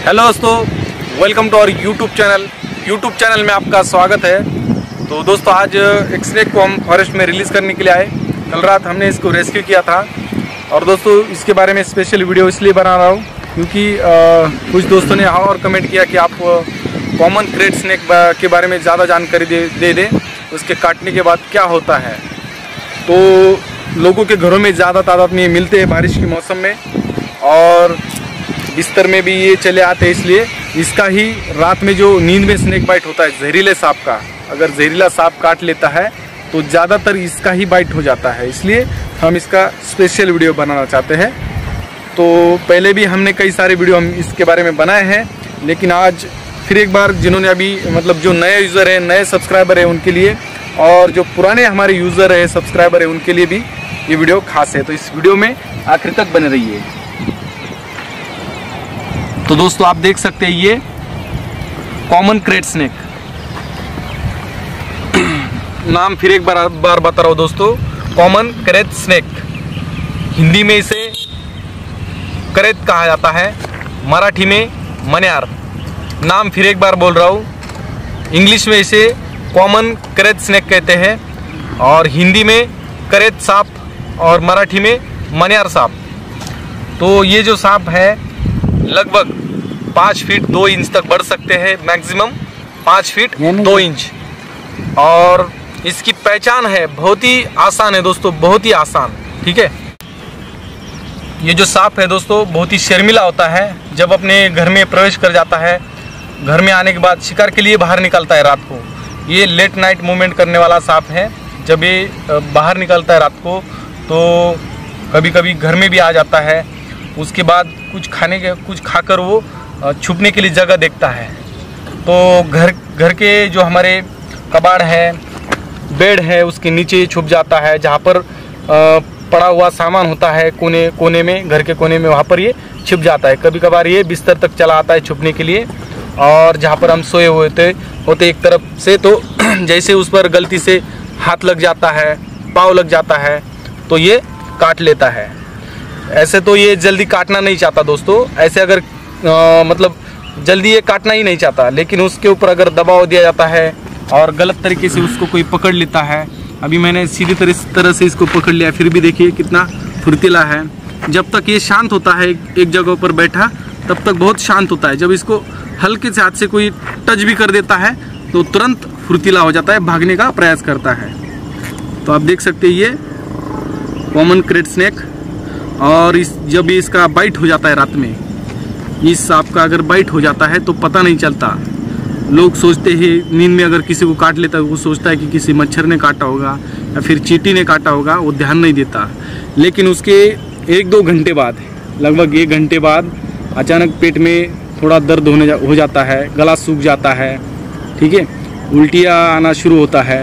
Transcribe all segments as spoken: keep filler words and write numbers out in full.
Hello दोस्तों, welcome to our YouTube channel. YouTube channel में आपका स्वागत है। तो दोस्तों, आज एक स्नेक को हम फॉरेस्ट में रिलीज़ करने के लिए आए। कल रात हमने इसको रेस्क्यू किया था और दोस्तों इसके बारे में स्पेशल वीडियो इसलिए बना रहा हूँ क्योंकि आ, कुछ दोस्तों ने हाँ और कमेंट किया कि आप कॉमन क्रेट स्नेक के बारे में ज़्यादा जानकारी दे दे दें, उसके काटने के बाद क्या होता है। तो लोगों के घरों में ज़्यादा तादाद में ये मिलते हैं बारिश के मौसम में और बिस्तर में भी ये चले आते हैं। इसलिए इसका ही रात में जो नींद में स्नेक बाइट होता है जहरीले सांप का, अगर जहरीला सांप काट लेता है तो ज़्यादातर इसका ही बाइट हो जाता है। इसलिए हम इसका स्पेशल वीडियो बनाना चाहते हैं। तो पहले भी हमने कई सारे वीडियो हम इसके बारे में बनाए हैं, लेकिन आज फिर एक बार जिन्होंने अभी मतलब जो नए यूज़र है, नए सब्सक्राइबर है उनके लिए, और जो पुराने हमारे यूज़र है, सब्सक्राइबर है, उनके लिए भी ये वीडियो खास है। तो इस वीडियो में आखिर तक बने रहिए। तो दोस्तों आप देख सकते हैं ये कॉमन क्रेट स्नेक, नाम फिर एक बार बार बता रहा हूँ दोस्तों, कॉमन क्रेट स्नेक। हिंदी में इसे क्रेत कहा जाता है, मराठी में मन्यार। नाम फिर एक बार बोल रहा हूँ, इंग्लिश में इसे कॉमन क्रेट स्नेक कहते हैं और हिंदी में क्रेत सांप और मराठी में मन्यार सांप। तो ये जो सांप है लगभग पाँच फीट दो इंच तक बढ़ सकते हैं, मैक्सिमम पाँच फीट दो इंच। और इसकी पहचान है बहुत ही आसान है दोस्तों, बहुत ही आसान। ठीक है, ये जो सांप है दोस्तों बहुत ही शर्मिला होता है। जब अपने घर में प्रवेश कर जाता है, घर में आने के बाद शिकार के लिए बाहर निकलता है रात को। ये लेट नाइट मूवमेंट करने वाला सांप है। जब ये बाहर निकलता है रात को तो कभी कभी घर में भी आ जाता है। उसके बाद कुछ खाने के कुछ खाकर वो छुपने के लिए जगह देखता है। तो घर घर के जो हमारे कबाड़ है, बेड है, उसके नीचे छुप जाता है। जहाँ पर पड़ा हुआ सामान होता है कोने कोने में, घर के कोने में, वहाँ पर ये छिप जाता है। कभी कभार ये बिस्तर तक चला आता है छुपने के लिए। और जहाँ पर हम सोए हुए होते होते एक तरफ से, तो जैसे उस पर गलती से हाथ लग जाता है, पाँव लग जाता है, तो ये काट लेता है। ऐसे तो ये जल्दी काटना नहीं चाहता दोस्तों, ऐसे अगर आ, मतलब जल्दी ये काटना ही नहीं चाहता, लेकिन उसके ऊपर अगर दबाव दिया जाता है और गलत तरीके से उसको कोई पकड़ लेता है। अभी मैंने सीधी तरह तरह से इसको पकड़ लिया, फिर भी देखिए कितना फुर्तीला है। जब तक ये शांत होता है एक जगह पर बैठा, तब तक बहुत शांत होता है। जब इसको हल्के से हाथ से कोई टच भी कर देता है तो तुरंत फुर्तीला हो जाता है, भागने का प्रयास करता है। तो आप देख सकते हैं ये कॉमन क्रेट स्नेक। और इस जब इसका बाइट हो जाता है रात में, इस सांप का अगर बाइट हो जाता है तो पता नहीं चलता। लोग सोचते हैं नींद में अगर किसी को काट लेता है, वो सोचता है कि किसी मच्छर ने काटा होगा या फिर चींटी ने काटा होगा, वो ध्यान नहीं देता। लेकिन उसके एक दो घंटे बाद, लगभग एक घंटे बाद अचानक पेट में थोड़ा दर्द होने जा, हो जाता है, गला सूख जाता है, ठीक है, उल्टियाँ आना शुरू होता है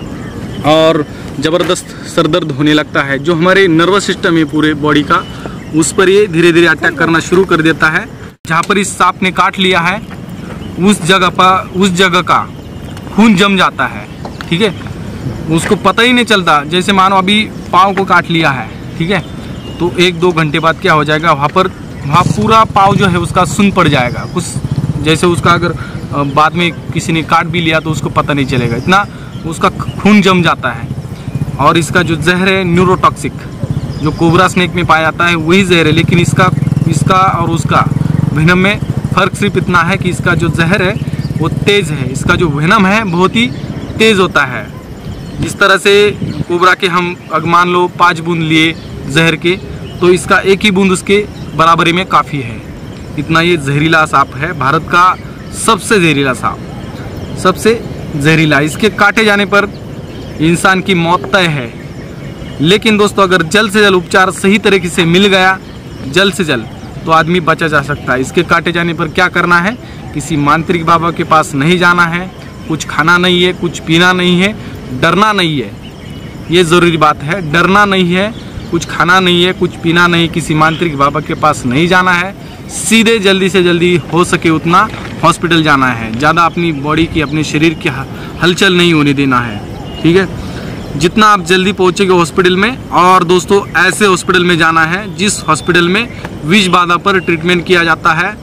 और ज़बरदस्त सरदर्द होने लगता है। जो हमारे नर्वस सिस्टम है पूरे बॉडी का, उस पर ये धीरे धीरे अटैक करना शुरू कर देता है। जहाँ पर इस सांप ने काट लिया है उस जगह पर उस जगह का खून जम जाता है। ठीक है, उसको पता ही नहीं चलता, जैसे मानो अभी पाँव को काट लिया है। ठीक है, तो एक दो घंटे बाद क्या हो जाएगा, वहाँ पर वहाँ पूरा पाँव जो है उसका सुन पड़ जाएगा। कुछ जैसे उसका अगर बाद में किसी ने काट भी लिया तो उसको पता नहीं चलेगा, इतना उसका खून जम जाता है। और इसका जो जहर है न्यूरोटॉक्सिक, जो कोबरा स्नेक में पाया जाता है वही जहर है। लेकिन इसका इसका और उसका वेनम में फ़र्क सिर्फ इतना है कि इसका जो जहर है वो तेज़ है, इसका जो वेनम है बहुत ही तेज़ होता है। जिस तरह से कोबरा के हम अगर मान लो पाँच बूंद लिए जहर के, तो इसका एक ही बूंद उसके बराबरी में काफ़ी है। इतना ये जहरीला सांप है, भारत का सबसे जहरीला सांप, सबसे जहरीला। इसके काटे जाने पर इंसान की मौत तय है। लेकिन दोस्तों अगर जल्द से जल्द उपचार सही तरीके से मिल गया, जल्द से जल्द, तो आदमी बचा जा सकता है। इसके काटे जाने पर क्या करना है, किसी मांत्रिक बाबा के पास नहीं जाना है, कुछ खाना नहीं है, कुछ पीना नहीं है, डरना नहीं है। ये ज़रूरी बात है, डरना नहीं है, कुछ खाना नहीं है, कुछ पीना नहीं, किसी मांत्रिक बाबा के पास नहीं जाना है। सीधे जल्दी से जल्दी हो सके उतना हॉस्पिटल जाना है। ज़्यादा अपनी बॉडी की, अपने शरीर की हलचल नहीं होने देना है। ठीक है, जितना आप जल्दी पहुंचेंगे हॉस्पिटल में। और दोस्तों ऐसे हॉस्पिटल में जाना है जिस हॉस्पिटल में विष बाधा पर ट्रीटमेंट किया जाता है,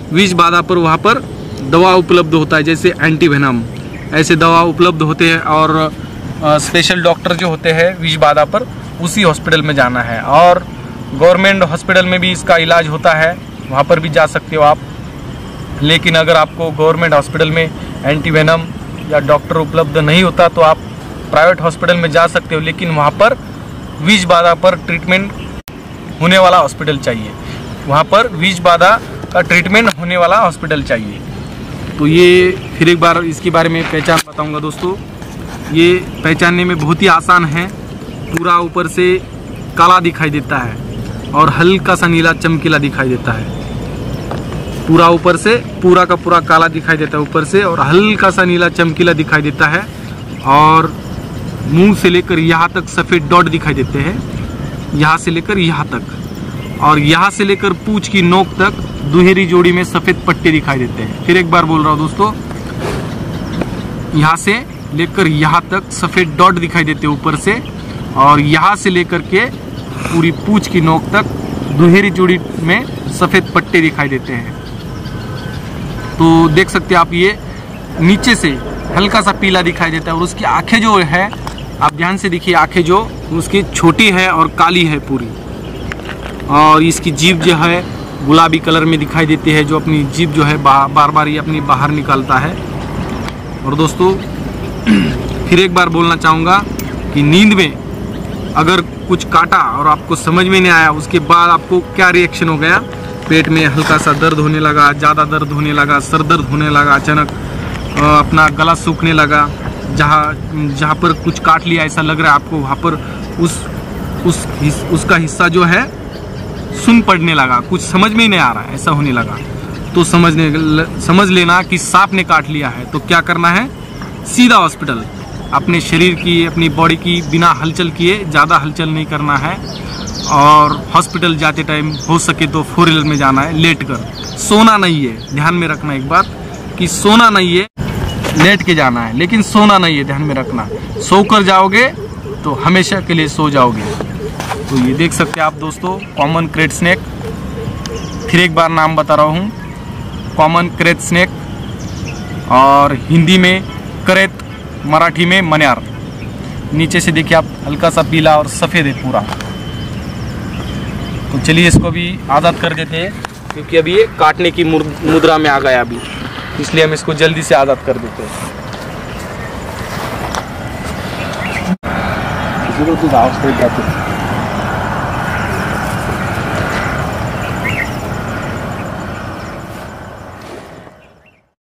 विष बाधा पर वहाँ पर दवा उपलब्ध होता है, जैसे एंटीवेनम ऐसे दवा उपलब्ध होते हैं। और स्पेशल डॉक्टर जो होते हैं विष बाधा पर, उसी हॉस्पिटल में जाना है। और गवर्नमेंट हॉस्पिटल में भी इसका इलाज होता है, वहाँ पर भी जा सकते हो आप। लेकिन अगर आपको गवर्नमेंट हॉस्पिटल में एंटीवेनम या डॉक्टर उपलब्ध नहीं होता तो आप प्राइवेट हॉस्पिटल में जा सकते हो, लेकिन वहाँ पर विष बाधा पर ट्रीटमेंट होने वाला हॉस्पिटल चाहिए। वहाँ पर विष बाधा का ट्रीटमेंट होने वाला हॉस्पिटल चाहिए। तो ये फिर एक बार इसके बारे में पहचान बताऊंगा दोस्तों। ये पहचानने में बहुत ही आसान है। पूरा ऊपर से काला दिखाई देता है और हल्का सा नीला चमकीला दिखाई देता है। पूरा ऊपर से पूरा का पूरा काला दिखाई देता है ऊपर से, और हल्का सा नीला चमकीला दिखाई देता है। और मुंह से लेकर यहाँ तक सफ़ेद डॉट दिखाई देते हैं, यहाँ से लेकर यहाँ तक। और यहाँ से लेकर पूंछ की नोक तक दुहेरी जोड़ी में सफ़ेद पट्टे दिखाई देते हैं। फिर एक बार बोल रहा हूँ दोस्तों, यहाँ से लेकर यहाँ तक सफ़ेद डॉट दिखाई देते हैं ऊपर से, और यहाँ से लेकर के पूरी पूंछ की नोक तक दुहेरी जोड़ी में सफ़ेद पट्टे दिखाई देते हैं। तो देख सकते हैं आप, ये नीचे से हल्का सा पीला दिखाई देता है। और उसकी आंखें जो है, आप ध्यान से देखिए, आंखें जो उसकी छोटी है और काली है पूरी। और इसकी जीभ जो है गुलाबी कलर में दिखाई देती है, जो अपनी जीभ जो है बार बार ये अपनी बाहर निकालता है। और दोस्तों फिर एक बार बोलना चाहूँगा कि नींद में अगर कुछ काटा और आपको समझ में नहीं आया, उसके बाद आपको क्या रिएक्शन हो गया, पेट में हल्का सा दर्द होने लगा, ज़्यादा दर्द होने लगा, सर दर्द होने लगा, अचानक अपना गला सूखने लगा, जहाँ जहाँ पर कुछ काट लिया ऐसा लग रहा है आपको, वहाँ पर उस उस हिस, उसका हिस्सा जो है सुन पड़ने लगा, कुछ समझ में ही नहीं आ रहा है, ऐसा होने लगा, तो समझने समझ लेना कि सांप ने काट लिया है। तो क्या करना है, सीधा हॉस्पिटल, अपने शरीर की, अपनी बॉडी की बिना हलचल किए, ज़्यादा हलचल नहीं करना है। और हॉस्पिटल जाते टाइम हो सके तो फोर व्हीलर में जाना है, लेट कर, सोना नहीं है। ध्यान में रखना एक बात कि सोना नहीं है, लेट के जाना है, लेकिन सोना नहीं है, ध्यान में रखना। सो कर जाओगे तो हमेशा के लिए सो जाओगे। तो ये देख सकते हैं आप दोस्तों, कॉमन करेट स्नेक। फिर एक बार नाम बता रहा हूँ, कॉमन करेट स्नेक, और हिंदी में करेत, मराठी में मन्यार। नीचे से देखिए आप, हल्का सा पीला और सफ़ेद है पूरा। तो चलिए इसको भी आज़ाद कर देते हैं, क्योंकि अभी ये काटने की मुद्रा में आ गया अभी, इसलिए हम इसको जल्दी से आज़ाद कर देते हैं। तो